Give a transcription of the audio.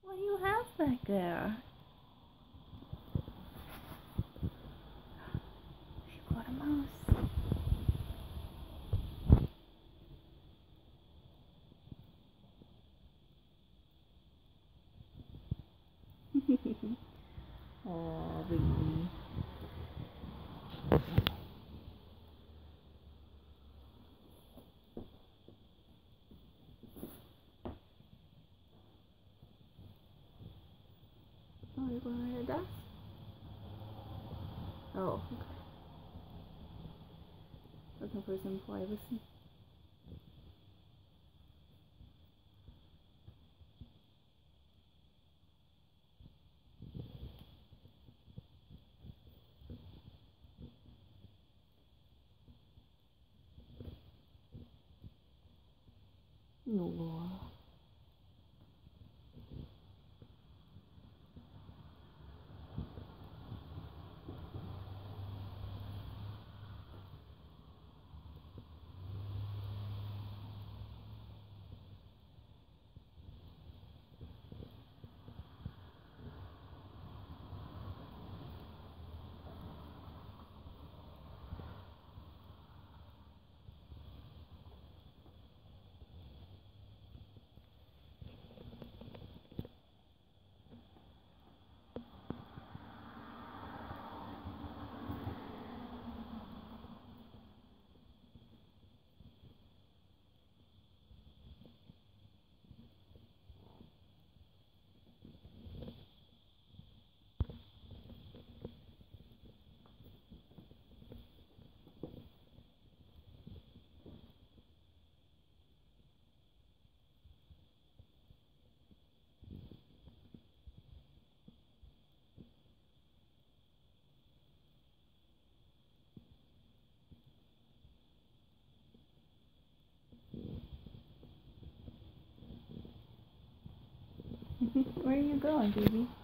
What do you have back there? She caught a mouse. Oh, baby. Oh, you're going to the desk? Oh, okay. Looking for some privacy. No. Where are you going, baby?